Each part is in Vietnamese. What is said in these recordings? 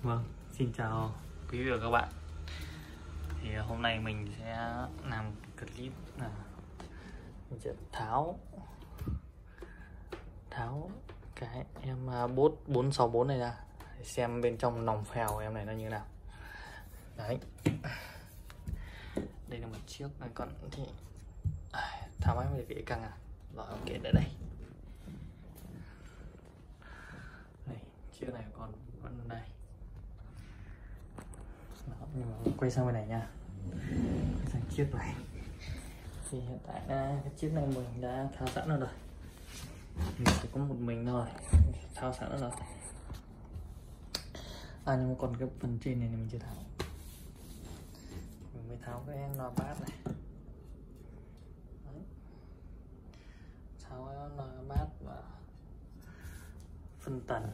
Vâng, xin chào quý vị và các bạn. Thì hôm nay mình sẽ làm clip là mình sẽ tháo cái em bốt 464 này ra để xem bên trong nòng phèo em này nó như thế nào. Đấy, đây là một chiếc này, còn thì tháo máy về căng à. Rồi ok, để đây. Đây, chiếc này còn vẫn đây. Đó, nhưng mà quay sang bên này nha, quay sang chiếc này. Thì hiện tại cái chiếc này mình đã tháo sẵn rồi, mình chỉ có một mình thôi, tháo sẵn rồi. Nhưng mà còn cái phần trên này thì mình chưa tháo. Mình mới tháo cái loa bass này. Đấy. Tháo cái loa bass và phân tần,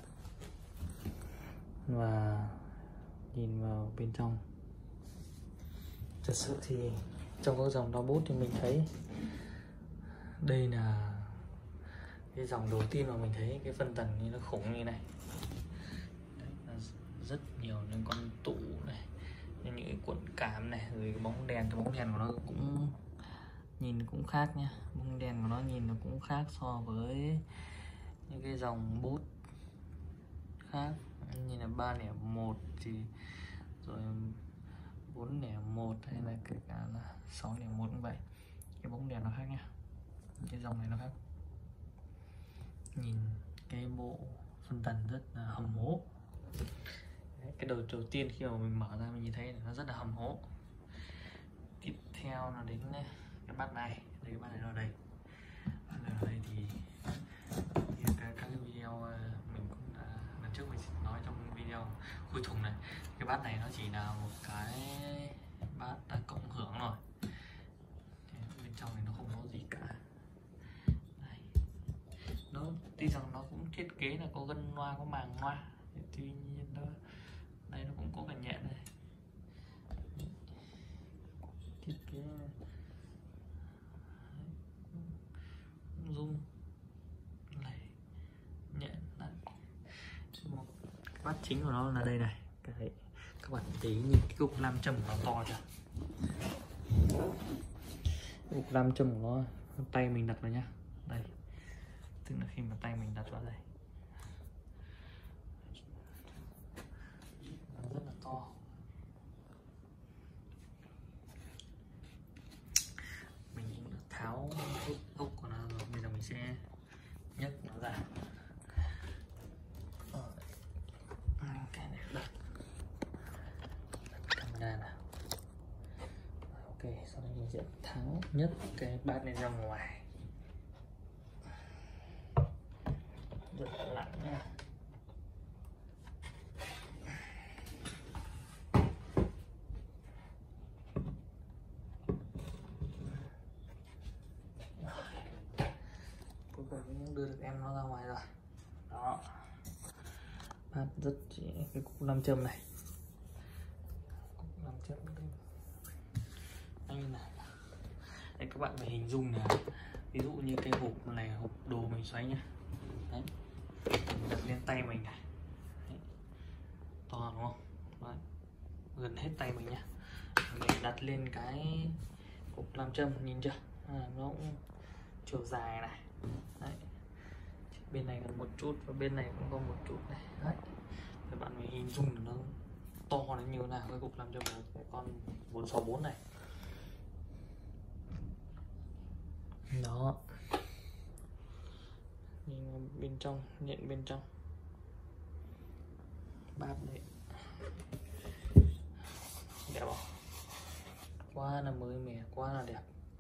và nhìn vào bên trong. Thật sự thì trong các dòng loa bút thì mình thấy đây là cái dòng đầu tiên mà mình thấy cái phân tần như nó khủng như này. Đấy, rất nhiều những con tụ này, những cái cuộn cảm này, rồi cái bóng đèn của nó cũng nhìn cũng khác nha. Bóng đèn của nó nhìn nó cũng khác so với những cái dòng bút khác, như là 301 thì rồi 401 hay là kể cả là 601 cũng vậy. Cái bóng đèn nó khác nha, cái dòng này nó khác. Nhìn cái bộ phân tần rất là hầm hố. Đấy, cái đầu tiên khi mà mình mở ra mình nhìn thấy nó rất là hầm hố. Tiếp theo là đến cái bát này. Đây, cái bát này ở đây. Ở đây thì các video mình cũng đã lần trước mình nói trong video khui thùng này, cái bát này nó chỉ là một cái bát cộng hưởng rồi. Bên trong này nó không có gì cả. Đây. Nó tuy rằng nó cũng thiết kế là có gân loa, có màng loa, tuy nhiên đó đây nó cũng có cả nhện này, thiết kế rung này, nhện này. Một cái bát chính của nó là đây này. Các bạn thấy nhìn cái cục nam châm của nó to chưa? Cục nam châm của nó, tay mình đặt vào nhá. Đây, tức là khi mà tay mình đặt vào đây, nó rất là to. Mình cũng đã tháo ốc của nó rồi, bây giờ mình sẽ nhấc nó ra. Cái này đặt camera nào. Ok, sau đây mình sẽ tháo nhấc cái bát này ra ngoài. Rất là nặng nha. Cuối cùng cũng đưa được em nó ra ngoài rồi. Đó, bát rất chỉ cái cục nam châm này, cục nam châm đây này. Đấy, các bạn phải hình dung là ví dụ như cái hộp này, hộp đồ mình xoáy nhá. Đấy, mình đặt lên tay mình này. Đấy, to đúng không? Đấy, gần hết tay mình nhá. Mình đặt lên cái cục nam châm, nhìn chưa? Nó cũng chiều dài này. Đấy, bên này còn một chút và bên này cũng có một chút này. Đấy, các bạn phải hình dung là nó to đến như thế nào cái cục nam châm của con 464 này. Đó, nhìn bên trong, nhận bên trong bát đấy, đẹp không? Quá là mới mẻ, quá là đẹp.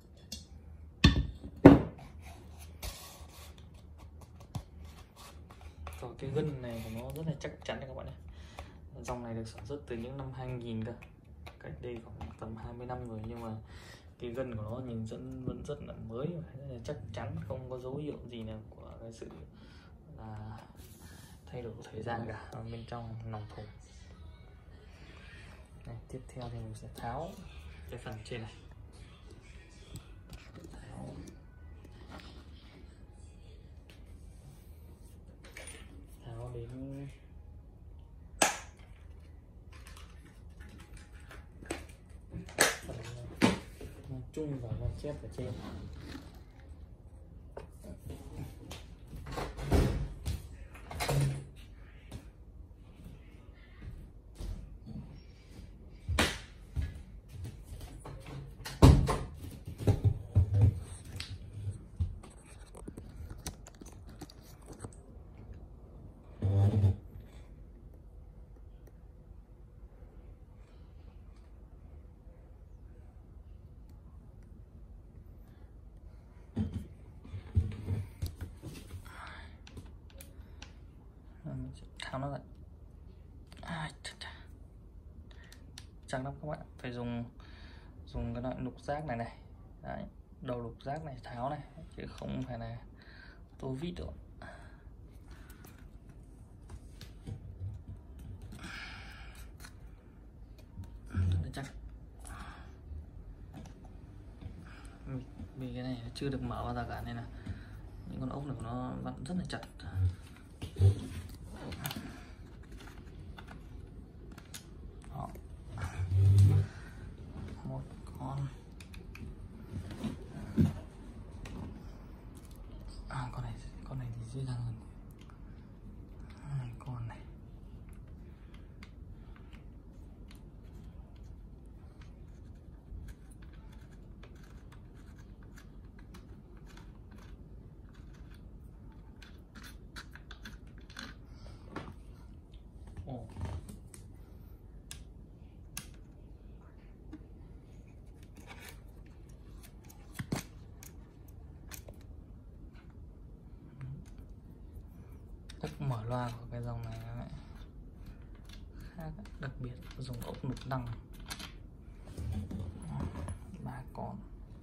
Rồi cái gân này của nó rất là chắc chắn các bạn nhé. Dòng này được sản xuất từ những năm 2000 cơ, cách đây khoảng tầm 20 năm rồi, nhưng mà cái gân của nó nhìn vẫn rất là mới, rất là chắc chắn, không có dấu hiệu gì nào của cái sự là thay đổi thời gian cả. Ở bên trong nòng thùng này, tiếp theo thì mình sẽ tháo cái phần trên này. Tháo đến chung và ghi chép ở trên. Tháo nó lại. Chắc lắm các bạn, phải dùng cái loại lục giác này này. Đấy, đầu lục giác này tháo này, chứ không phải là tô vít được. Chắc vì cái này nó chưa được mở bao giờ cả nên là những con ốc này của nó vẫn rất là chặt. Đó. Một con con này thì dễ dàng hơn. Con này ốc mở loa của cái dòng này nó lại khác, đặc biệt dùng ốc nục đăng 3 con.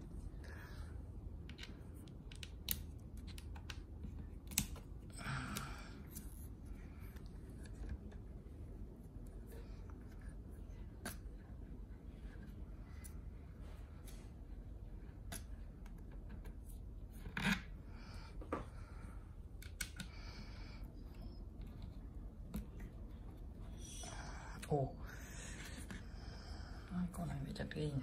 Ồ, con này bị chặt ghê nhỉ.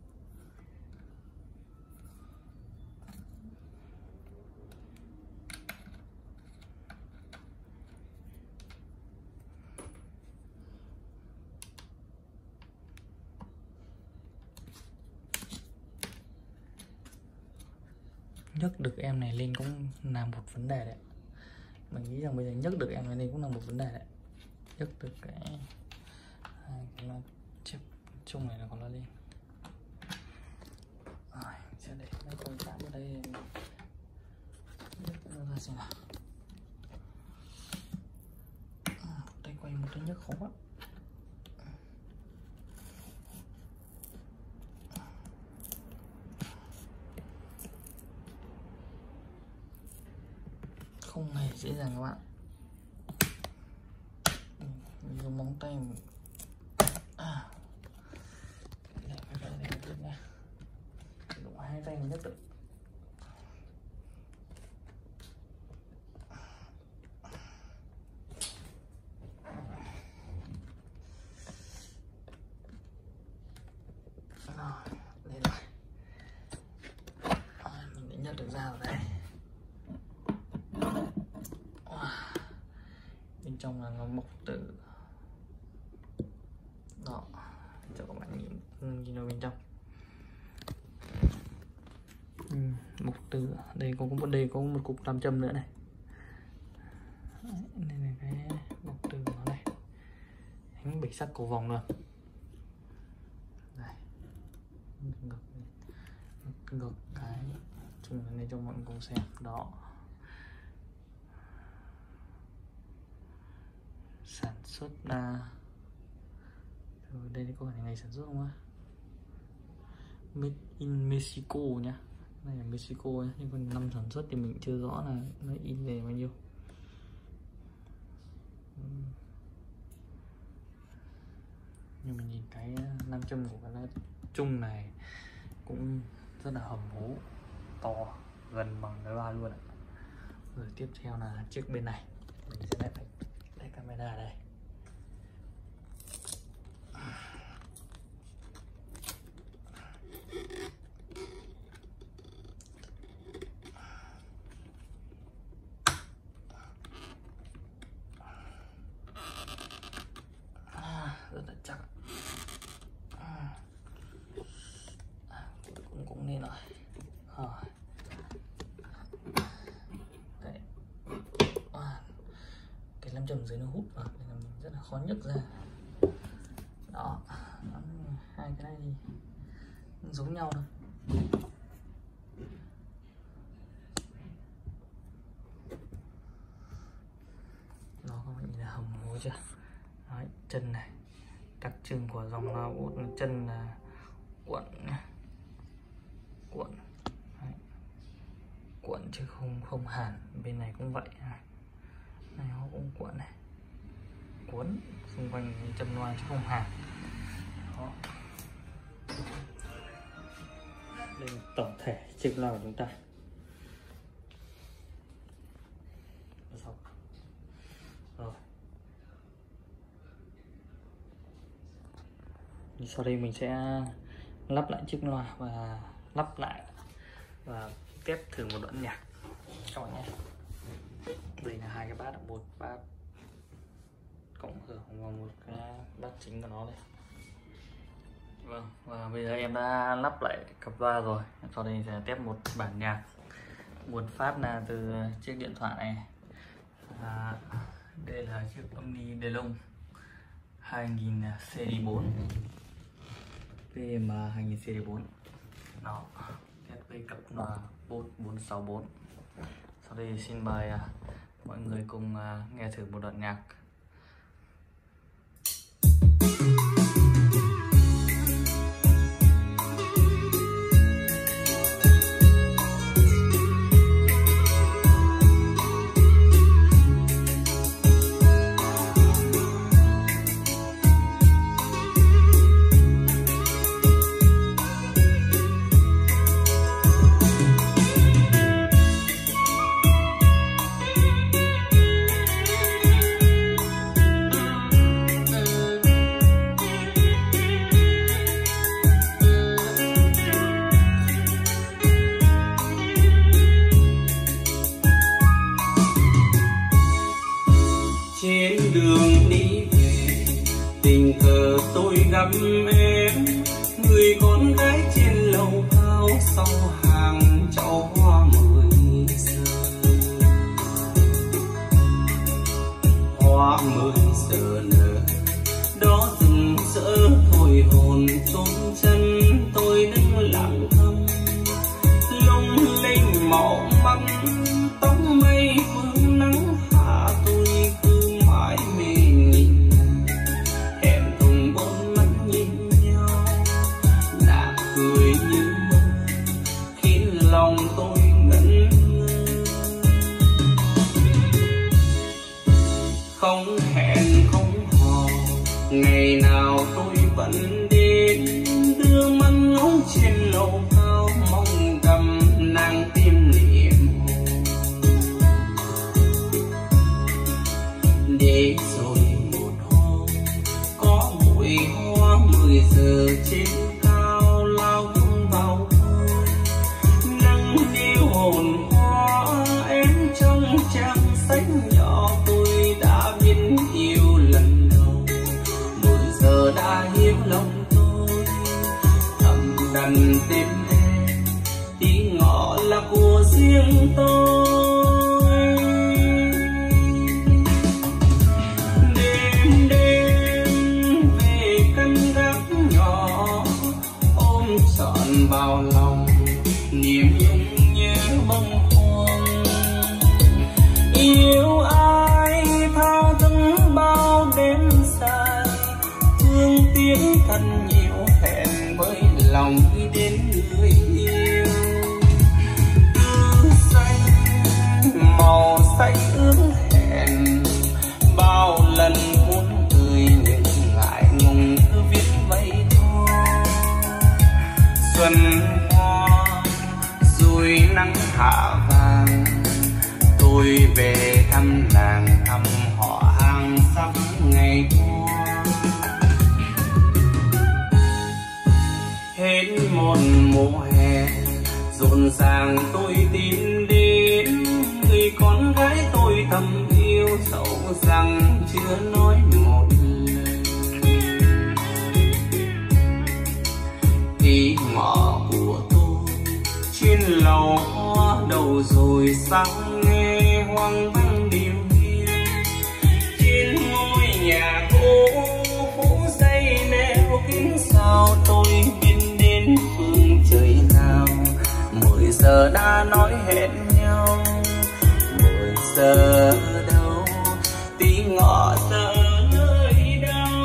Nhấc được em này lên cũng là một vấn đề đấy. Mình nghĩ rằng bây giờ nhấc được em này lên cũng là một vấn đề đấy. Nhấc được cái là chip chung này là còn nó lên. Rồi, sẽ để mấy con tạm ở đây nhấc nó ra xem nào. Đây quay một cái nhấc khó quá. Không hề dễ dàng các bạn. Mình dùng móng tay mình dùng hai tay mình nhấc được. Rồi, lên rồi. Mình đã nhấc được ra rồi đấy. Bên trong là nó mộc tử. Đó, cho các bạn nhìn vào bên trong. Mộc tử, đây có một cục nam châm nữa này. Đây là cái mộc tử của nó này. Đánh bịch sắt cầu vòng luôn. Đây. Ngược cái chung lên cho mọi người cùng xem. Đó. Sản xuất là đây có phải là ngày sản xuất không á? Made in Mexico nhá. Đây là Mexico nhá, nhưng còn năm sản xuất thì mình chưa rõ là nó in về bao nhiêu. Nhưng mình nhìn cái nam châm của cái chung này cũng rất là hầm hố, to, gần bằng cái loa luôn ạ. Rồi tiếp theo là chiếc bên này, mình sẽ lại phải đây camera đây. dưới nó hút vào nên là mình rất là khó nhấc ra. Đó, hai cái này thì giống nhau thôi. Nó các bạn nhìn là hầm hố chưa? Đấy, chân này đặc trưng của dòng lao bút, chân là cuộn cuộn. Đấy. Cuộn chứ không hàn. Bên này cũng vậy này, nó cũng cuộn này, cuốn xung quanh châm loa chứ không hàn. Đó. Đây là tổng thể chiếc loa của chúng ta. Rồi. Sau đây mình sẽ lắp lại chiếc loa và lắp lại và test thử một đoạn nhạc các bạn nhé. Đây là hai cái bát, một bát cộng hưởng và một cái bát chính của nó đây. Vâng, và bây giờ em đã lắp lại cặp loa rồi. Sau đây sẽ test một bản nhạc. Nguồn phát là từ chiếc điện thoại này. Đây là chiếc Omni DeLonge 2000 series 4 PM 2000 series 4. Đó, test với cặp loa Boss 464. Sau đây xin mời mọi người cùng nghe thử một đoạn nhạc. Trên đường đi về tình cờ tôi gặp em, người con gái trên lầu cao sau hàng chậu hoa 10 giờ. Hoa 10 giờ nở đó rừng rỡ thổi hồn chốn chân, tôi đứng lặng thầm lung linh màu măng tóc mây vương nắng hạ. Tôi cứ mãi mê nhìn hẹn thùng bốn mắt nhìn nhau, nàng cười như mơ khiến lòng tôi ngẩn ngơ. Không hẹn không hò ngày nào tôi vẫn đến, đưa mắt ngóng trên lầu cao mong gặp nàng tim niệm hồn. Để rồi một hôm có bụi hoa 10 giờ trên cao lao vun vào thôi, nâng niu hồn hoa em trong trang sách nhỏ. Tôi đã biết yêu lần đầu, 10 giờ đã hiếm lòng tôi, thầm đành tên em tí ngọ là của riêng tôi. Đêm đêm về căn gác nhỏ ôm trọn vào lòng niềm nhung nhớ bâng khuâng. Yêu ai thao thức bao đêm dài, thương tiếng thật nhiều hẹn với lòng đi đến người yêu. Cứ xanh màu xanh ước hẹn, bao lần muốn cười nhưng ngại ngùng cứ viết vậy thôi. Xuân hoa rồi nắng hạ vàng, tôi về thăm nàng thăm họ hàng sắp ngày qua. Hết một mùa hè rộn ràng tôi tìm đến, người con gái tôi thầm yêu dẫu rằng chưa nói một lời. Ý ngọ của tôi trên lầu hoa đầu rồi sáng nghe hoang vắng điềm hiu, trên giờ đã nói hẹn nhau. 10 giờ đâu tí ngọ giờ nơi đâu.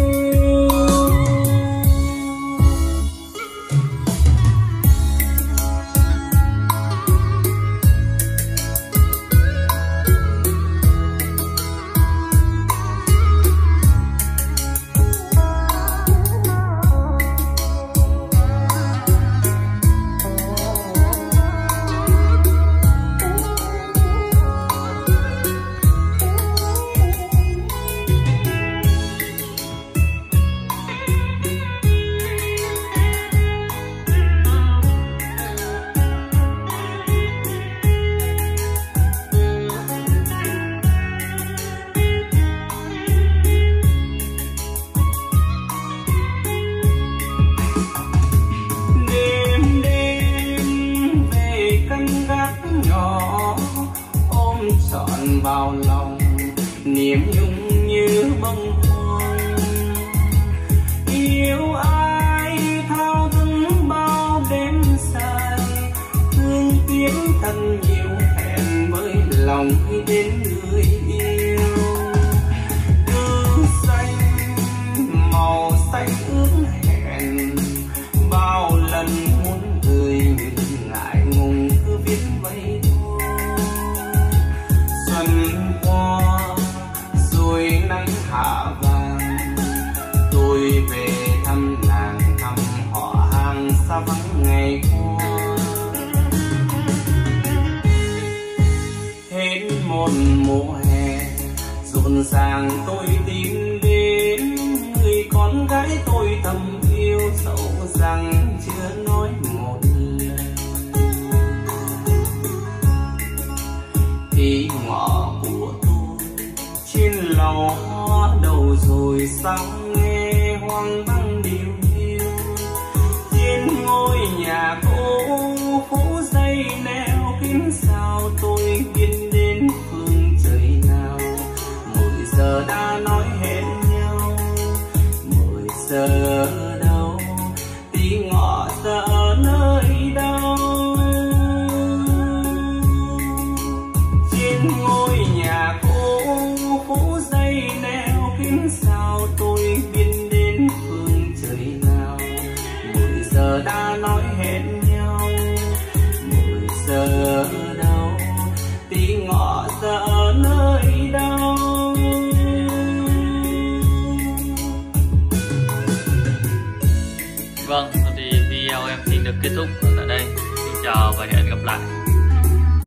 Trọn vào lòng niềm nhung như bông hoa. Yêu ai thao thức bao đêm dài, thương tiếc thật nhiều hẹn với lòng khi đến người yêu. Cứ xanh màu xanh ước hẹn, bao lần muốn gửi nhưng ngại ngùng cứ viết vậy thôi. Xuân qua rồi nắng hạ vàng, tôi về thăm nàng thăm họ hàng xa vắng ngày qua. Hết một mùa hè rộn ràng tôi tìm đến người con gái tôi thầm yêu, dẫu rằng chưa nói một lời. Ý ngọ của tôi trên lò hoa đầu rồi sao nghe hoang vắng điều hiu. Trên ngôi nhà cũ phố dây neo kín sao tôi biết đến phương trời nào. 10 giờ đã nói hẹn nhau, 10 giờ đâu tí ngọ giờ nơi đâu. Trên ngôi nhà cũ phố dây neo kín sao tôi biết đến phương trời nào. 10 giờ đã nói